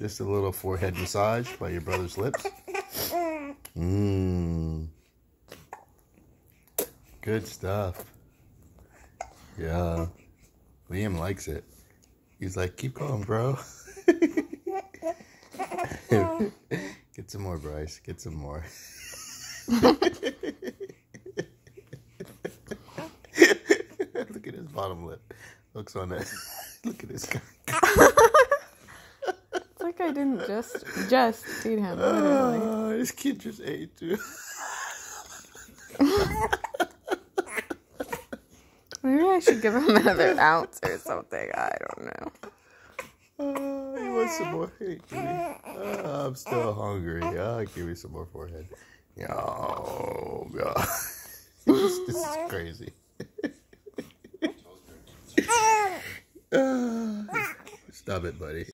Just a little forehead massage by your brother's lips. Mmm. Good stuff. Yeah. Liam likes it. He's like, keep going, bro. Get some more, Bryce. Get some more. Look at his bottom lip. Looks on it. Look at this guy. It's like I didn't just feed him, literally. This kid just ate too. Maybe I should give him another ounce or something. I don't know. He wants some more. Hey, I'm still hungry. I'll give you some more forehead. Oh, God. This is crazy. Stop it, buddy.